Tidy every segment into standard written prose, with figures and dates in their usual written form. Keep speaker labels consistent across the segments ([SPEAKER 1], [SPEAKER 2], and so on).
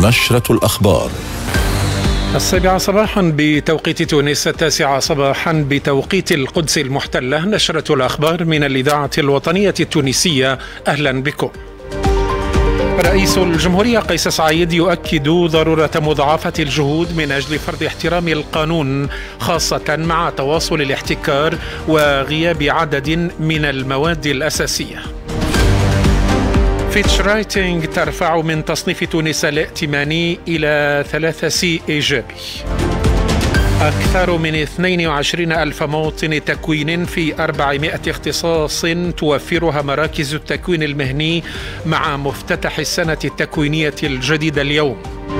[SPEAKER 1] نشرة الأخبار
[SPEAKER 2] 7 صباحا بتوقيت تونس، 9 صباحا بتوقيت القدس المحتلة. نشرة الأخبار من الإذاعة الوطنية التونسية، أهلا بكم. رئيس الجمهورية قيس سعيد يؤكد ضرورة مضاعفة الجهود من أجل فرض احترام القانون، خاصة مع تواصل الاحتكار وغياب عدد من المواد الأساسية. فيتش رايتنج ترفع من تصنيف تونس الائتماني إلى 3C إيجابي. أكثر من 22 ألف موطن تكوين في 400 اختصاص توفرها مراكز التكوين المهني مع مفتتح السنة التكوينية الجديدة اليوم.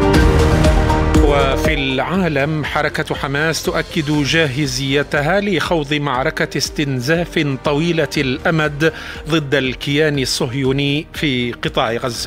[SPEAKER 2] وفي العالم، حركة حماس تؤكد جاهزيتها لخوض معركة استنزاف طويلة الأمد ضد الكيان الصهيوني في قطاع غزة.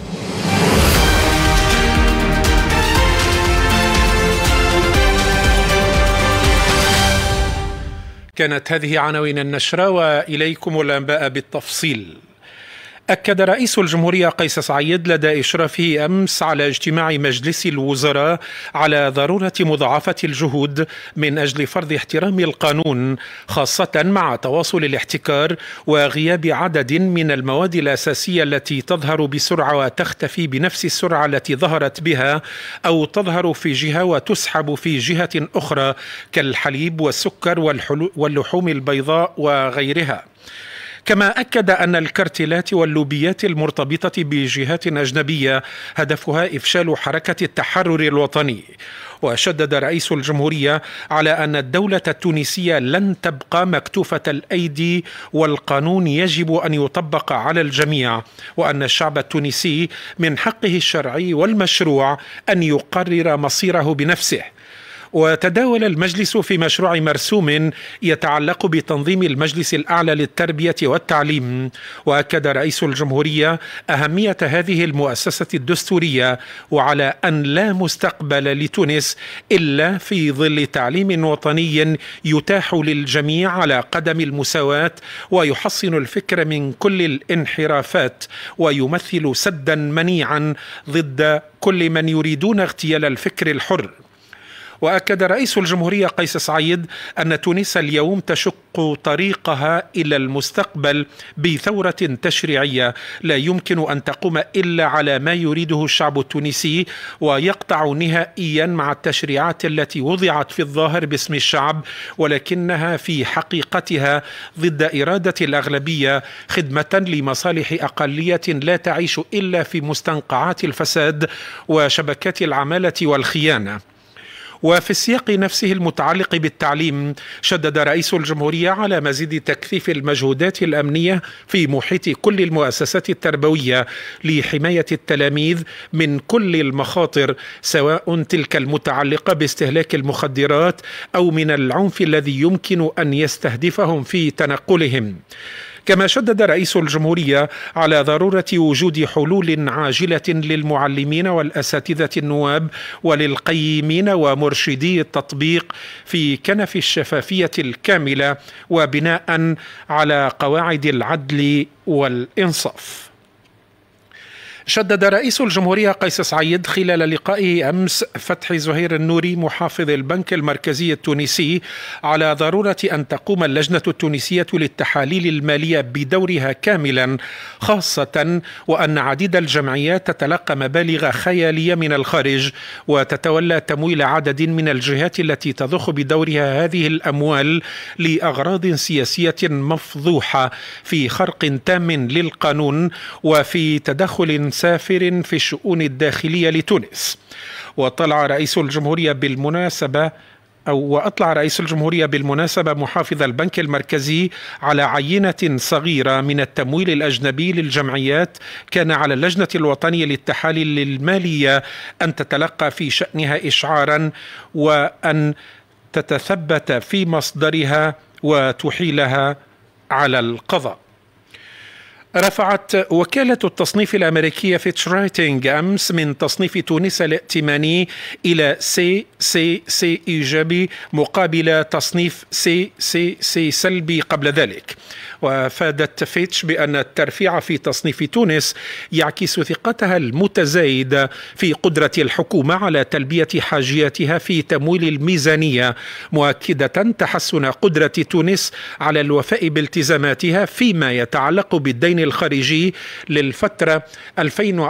[SPEAKER 2] كانت هذه عناوين النشرة، وإليكم الأنباء بالتفصيل. أكد رئيس الجمهورية قيس سعيد لدى إشرافه أمس على اجتماع مجلس الوزراء على ضرورة مضاعفة الجهود من أجل فرض احترام القانون، خاصة مع تواصل الاحتكار وغياب عدد من المواد الأساسية التي تظهر بسرعة وتختفي بنفس السرعة التي ظهرت بها، أو تظهر في جهة وتسحب في جهة أخرى، كالحليب والسكر واللحوم البيضاء وغيرها. كما أكد أن الكرتلات واللوبيات المرتبطة بجهات أجنبية هدفها إفشال حركة التحرر الوطني. وشدد رئيس الجمهورية على أن الدولة التونسية لن تبقى مكتوفة الأيدي، والقانون يجب أن يطبق على الجميع، وأن الشعب التونسي من حقه الشرعي والمشروع أن يقرر مصيره بنفسه. وتداول المجلس في مشروع مرسوم يتعلق بتنظيم المجلس الأعلى للتربية والتعليم. وأكد رئيس الجمهورية أهمية هذه المؤسسة الدستورية، وعلى أن لا مستقبل لتونس إلا في ظل تعليم وطني يتاح للجميع على قدم المساواة، ويحصن الفكر من كل الانحرافات، ويمثل سدا منيعا ضد كل من يريدون اغتيال الفكر الحر. وأكد رئيس الجمهورية قيس سعيد أن تونس اليوم تشق طريقها إلى المستقبل بثورة تشريعية لا يمكن أن تقوم إلا على ما يريده الشعب التونسي، ويقطع نهائيا مع التشريعات التي وضعت في الظاهر باسم الشعب، ولكنها في حقيقتها ضد إرادة الأغلبية، خدمة لمصالح أقلية لا تعيش إلا في مستنقعات الفساد وشبكات العمالة والخيانة. وفي السياق نفسه المتعلق بالتعليم، شدد رئيس الجمهورية على مزيد تكثيف المجهودات الأمنية في محيط كل المؤسسات التربوية لحماية التلاميذ من كل المخاطر، سواء تلك المتعلقة باستهلاك المخدرات أو من العنف الذي يمكن أن يستهدفهم في تنقلهم. كما شدد رئيس الجمهورية على ضرورة وجود حلول عاجلة للمعلمين والأساتذة النواب وللقيمين ومرشدي التطبيق في كنف الشفافية الكاملة، وبناء على قواعد العدل والإنصاف. شدد رئيس الجمهورية قيس سعيد خلال لقائه أمس فتحي زهير النوري محافظ البنك المركزي التونسي على ضرورة أن تقوم اللجنة التونسية للتحاليل المالية بدورها كاملا، خاصة وأن عديد الجمعيات تتلقى مبالغ خيالية من الخارج، وتتولى تمويل عدد من الجهات التي تضخ بدورها هذه الأموال لأغراض سياسية مفضوحة، في خرق تام للقانون وفي تدخل سافر في الشؤون الداخلية لتونس. وأطلع رئيس الجمهورية بالمناسبة محافظ البنك المركزي على عينة صغيرة من التمويل الأجنبي للجمعيات كان على اللجنة الوطنية للتحاليل المالية أن تتلقى في شأنها إشعارا، وأن تتثبت في مصدرها وتحيلها على القضاء. رفعت وكالة التصنيف الأمريكية فيتش رايتنج أمس من تصنيف تونس الائتماني إلى سي إيجابي مقابل تصنيف سي سلبي قبل ذلك. وافادت فيتش بأن الترفيع في تصنيف تونس يعكس ثقتها المتزايدة في قدرة الحكومة على تلبية حاجياتها في تمويل الميزانية، مؤكدة تحسن قدرة تونس على الوفاء بالتزاماتها فيما يتعلق بالدين الخارجي للفترة 2024-2025.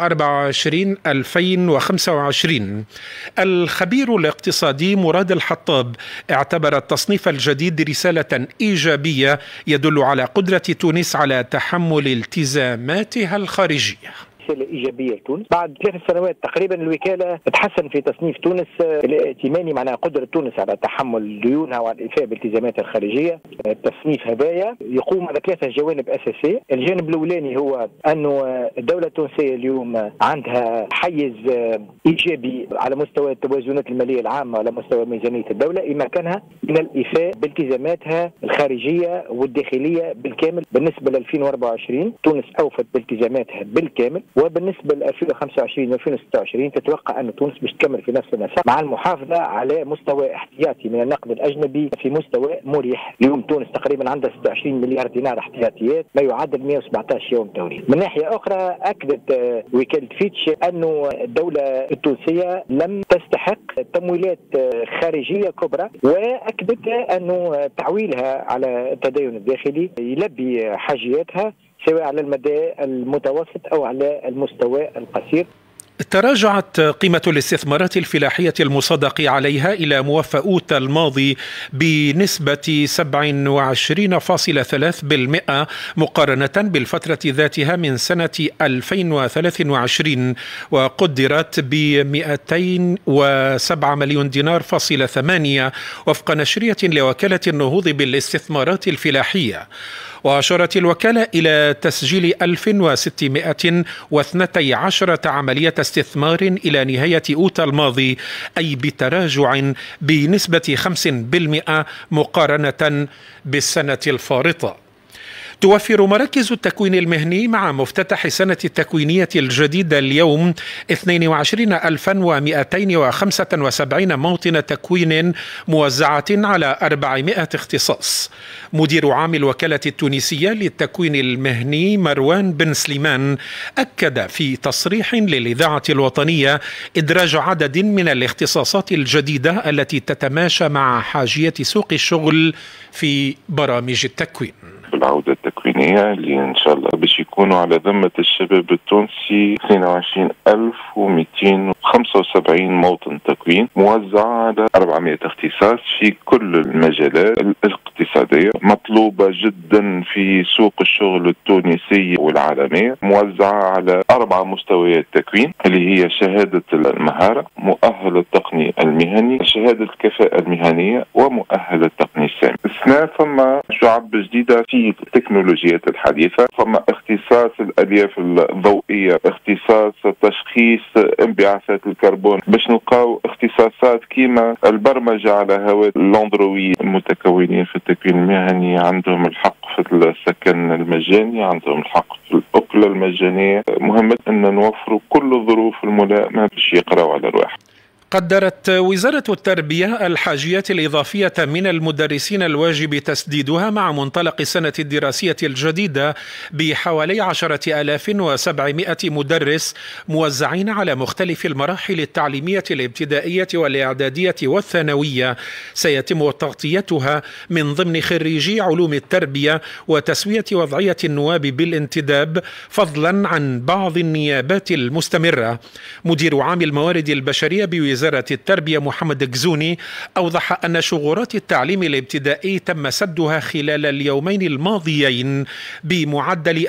[SPEAKER 2] الخبير الاقتصادي مراد الحطاب اعتبر التصنيف الجديد رسالة إيجابية يدل على قدرة تونس على تحمل التزاماتها الخارجية.
[SPEAKER 1] رسالة إيجابية لتونس. بعد 3 سنوات تقريبا الوكالة تحسن في تصنيف تونس الائتماني، معناها قدرة تونس على تحمل ديونها وعلى الإفاء بالتزاماتها الخارجية. التصنيف هدايا يقوم على 3 جوانب أساسية. الجانب الأولاني هو أنه الدولة التونسية اليوم عندها حيز إيجابي على مستوى التوازنات المالية العامة، على مستوى ميزانية الدولة، إمكانها من الإفاء بالتزاماتها الخارجية والداخلية بالكامل. بالنسبة ل 2024 تونس أوفت بالتزاماتها بالكامل، وبالنسبة ل 2025 و 2026 تتوقع أن تونس مش تكمل في نفس النسق، مع المحافظة على مستوى احتياطي من النقد الأجنبي في مستوى مريح. اليوم تونس تقريبا عندها 26 مليار دينار احتياطيات، ما يعادل 117 يوم توريد. من ناحية أخرى أكدت وكالة فيتش أنه الدولة التونسية لم تستحق تمويلات خارجية كبرى، وأكدت أنه تعويلها على التدين الداخلي يلبي حاجياتها سواء على المدى المتوسط أو على المستوى القصير.
[SPEAKER 2] تراجعت قيمة الاستثمارات الفلاحية المصدق عليها إلى موفى أوت الماضي بنسبة 27.3% مقارنة بالفترة ذاتها من سنة 2023، وقدرت ب 207 مليون دينار فاصلة 8 وفق نشرية لوكالة النهوض بالاستثمارات الفلاحية. وأشارت الوكالة إلى تسجيل 1612 عملية استثمار إلى نهاية أوت الماضي، أي بتراجع بنسبة 5% مقارنة بالسنة الفارطة. توفر مراكز التكوين المهني مع مفتتح سنة التكوينية الجديدة اليوم 22,275 موطن تكوين موزعة على 400 اختصاص. مدير عام الوكالة التونسية للتكوين المهني مروان بن سليمان أكد في تصريح للإذاعة الوطنية إدراج عدد من الاختصاصات الجديدة التي تتماشى مع حاجية سوق الشغل في برامج التكوين.
[SPEAKER 3] العودة التكوينية اللي إن شاء الله باش يكونوا على ذمة الشباب التونسي 22,275 موطن تكوين موزع على 400 اختصاص في كل المجالات الاقتصادية، مطلوبة جدا في سوق الشغل التونسي والعالمية، موزعة على 4 مستويات تكوين اللي هي شهادة المهارة، مؤهل التقني المهني، شهادة الكفاءة المهنية، ومؤهل التقني السامي. السنة ثم شعب جديدة في التكنولوجيات الحديثة، ثم اختصاص الألياف الضوئية، اختصاص تشخيص انبعاثات الكربون، باش نلقاو اختصاصات كيما البرمجة على هواتف الاندرويد. المتكونين في التكوين المهني عندهم الحق في السكن المجاني، عندهم الحق في الأكلة المجانية. مهمة أن نوفروا كل الظروف الملائمة باش يقراوا على الواحد.
[SPEAKER 2] قدرت وزارة التربية الحاجيات الإضافية من المدرسين الواجب تسديدها مع منطلق السنة الدراسية الجديدة بحوالي 10,700 مدرس موزعين على مختلف المراحل التعليمية الابتدائية والإعدادية والثانوية، سيتم تغطيتها من ضمن خريجي علوم التربية وتسوية وضعية النواب بالانتداب، فضلا عن بعض النيابات المستمرة. مدير عام الموارد البشرية بوزارة التربية محمد جزوني أوضح أن شغورات التعليم الابتدائي تم سدها خلال اليومين الماضيين بمعدل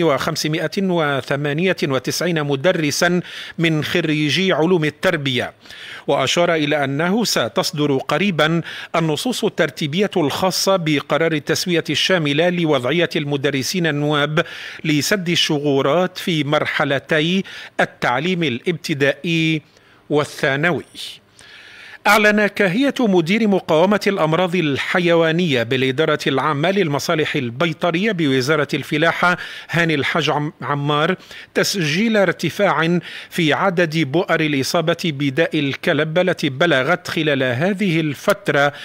[SPEAKER 2] 2,598 مدرسا من خريجي علوم التربية. وأشار إلى أنه ستصدر قريبا النصوص الترتيبية الخاصة بقرار التسوية الشاملة لوضعية المدرسين النواب لسد الشغورات في مرحلتي التعليم الابتدائي والثانوي. أعلن كاهية مدير مقاومة الأمراض الحيوانية بالإدارة العامة للمصالح البيطرية بوزارة الفلاحة هاني الحاج عمار تسجيل ارتفاع في عدد بؤر الإصابة بداء الكلب التي بلغت خلال هذه الفترة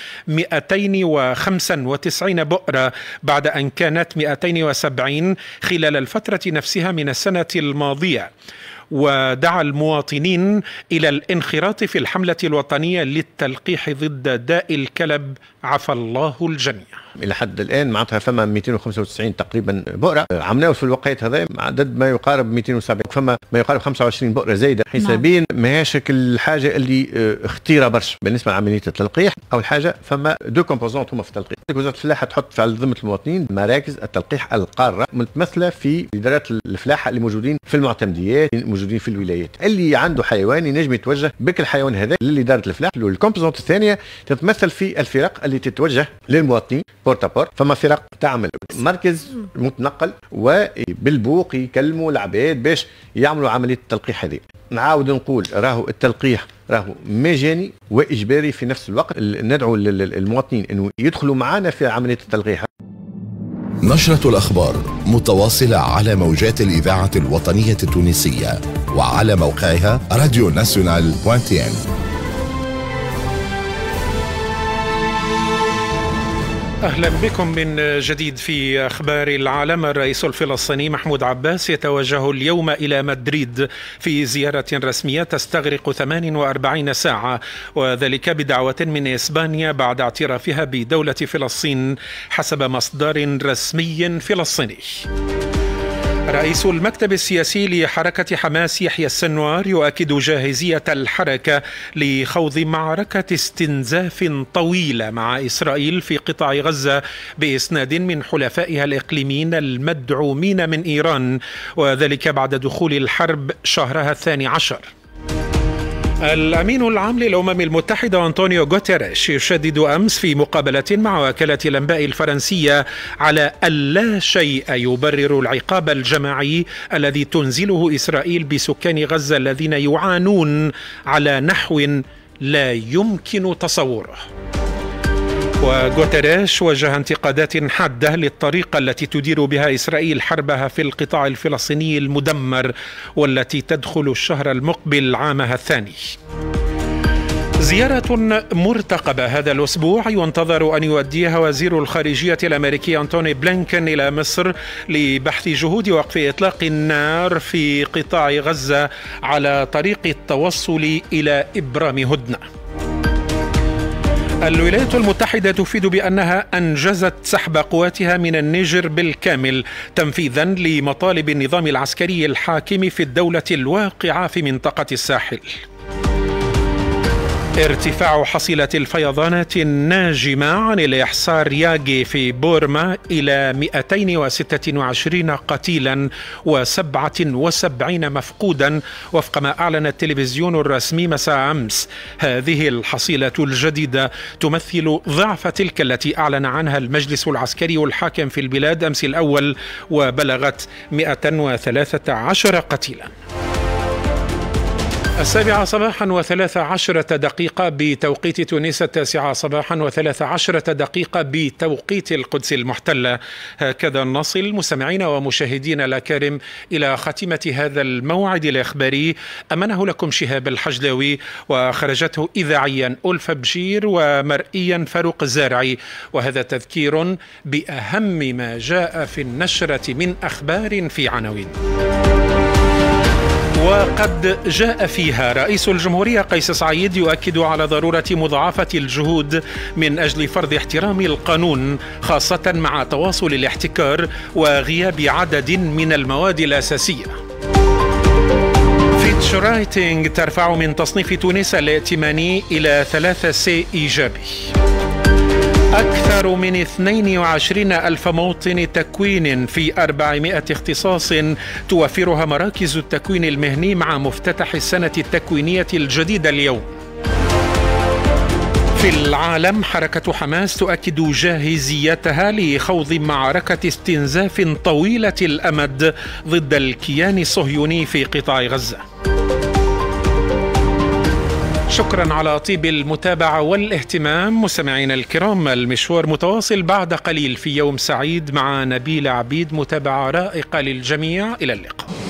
[SPEAKER 2] 295 بؤرة بعد أن كانت 270 خلال الفترة نفسها من السنة الماضية. ودعا المواطنين إلى الانخراط في الحملة الوطنية للتلقيح ضد داء الكلب عفى الله الجميع.
[SPEAKER 4] إلى حد الآن معناتها فما 295 تقريبا بؤرة عملناه في الوقت هذا عدد ما يقارب 270 فما ما يقارب 25 بؤرة زايدة حسابيا ماهيش الحاجة اللي اختيرة برشا بالنسبة لعملية التلقيح. أول حاجة فما دو كومبوزونت هما في التلقيح. وزارة الفلاحة تحط في ذمة المواطنين مراكز التلقيح القارة متمثلة في إدارات الفلاحة اللي موجودين في المعتمديات موجودين في الولايات. اللي عنده حيوان ينجم يتوجه بك الحيوان هذا لإدارة الفلاحة. والكومبوزونت الثانية تتمثل في الفرق اللي تتوجه للمواطنين بورتابور. فما فرق تعمل مركز متنقل وبالبوق يكلموا العباد باش يعملوا عملية التلقيح هذه. نعاود نقول راهو التلقيح راهو مجاني وإجباري في نفس الوقت. ندعو المواطنين أنه يدخلوا معنا في عملية التلقيح.
[SPEAKER 5] نشرة الأخبار متواصلة على موجات الإذاعة الوطنية التونسية وعلى موقعها radionational.tn.
[SPEAKER 2] أهلا بكم من جديد في أخبار العالم. الرئيس الفلسطيني محمود عباس يتوجه اليوم إلى مدريد في زيارة رسمية تستغرق 48 ساعة، وذلك بدعوة من إسبانيا بعد اعترافها بدولة فلسطين حسب مصدر رسمي فلسطيني. رئيس المكتب السياسي لحركة حماس يحيى السنوار يؤكد جاهزية الحركة لخوض معركة استنزاف طويلة مع إسرائيل في قطاع غزة بإسناد من حلفائها الإقليميين المدعومين من إيران، وذلك بعد دخول الحرب شهرها 12. الأمين العام للأمم المتحدة أنطونيو غوتيريش يشدد أمس في مقابلة مع وكالة الأنباء الفرنسية على ألا شيء يبرر العقاب الجماعي الذي تنزله إسرائيل بسكان غزة الذين يعانون على نحو لا يمكن تصوره. وغوتيريش وجه انتقادات حادة للطريقة التي تدير بها إسرائيل حربها في القطاع الفلسطيني المدمر والتي تدخل الشهر المقبل عامها الثاني. زيارة مرتقبة هذا الأسبوع ينتظر أن يؤديها وزير الخارجية الأمريكي أنتوني بلينكن إلى مصر لبحث جهود وقف إطلاق النار في قطاع غزة على طريق التوصل إلى إبرام هدنة. الولايات المتحدة تفيد بأنها أنجزت سحب قواتها من النيجر بالكامل تنفيذا لمطالب النظام العسكري الحاكم في الدولة الواقعة في منطقة الساحل. ارتفاع حصيلة الفيضانات الناجمة عن الإعصار ياغي في بورما إلى 226 قتيلا و77 مفقودا وفق ما أعلن التلفزيون الرسمي مساء أمس. هذه الحصيلة الجديدة تمثل ضعف تلك التي أعلن عنها المجلس العسكري الحاكم في البلاد أمس الأول وبلغت 113 قتيلا. 7 صباحا و13 دقيقة بتوقيت تونس، 9 صباحا و13 دقيقة بتوقيت القدس المحتلة. هكذا نصل مستمعين ومشاهدين الأكارم إلى خاتمة هذا الموعد الإخباري أمنه لكم شهاب الحجلاوي وخرجته إذاعيا ألفا بشير ومرئيا فاروق الزارعي. وهذا تذكير بأهم ما جاء في النشرة من أخبار في عناوين. وقد جاء فيها رئيس الجمهورية قيس سعيد يؤكد على ضرورة مضاعفة الجهود من أجل فرض احترام القانون خاصة مع تواصل الاحتكار وغياب عدد من المواد الأساسية. فيتش رايتنج ترفع من تصنيف تونس الائتماني إلى 3C إيجابي. أكثر من 22 ألف موطن تكوين في 400 اختصاص توفرها مراكز التكوين المهني مع مفتتح السنة التكوينية الجديدة اليوم. في العالم حركة حماس تؤكد جاهزيتها لخوض معركة استنزاف طويلة الأمد ضد الكيان الصهيوني في قطاع غزة. شكرا على طيب المتابعة والاهتمام. مستمعينا الكرام، المشوار متواصل بعد قليل في يوم سعيد مع نبيل عبيد، متابعة رائقة للجميع. إلى اللقاء.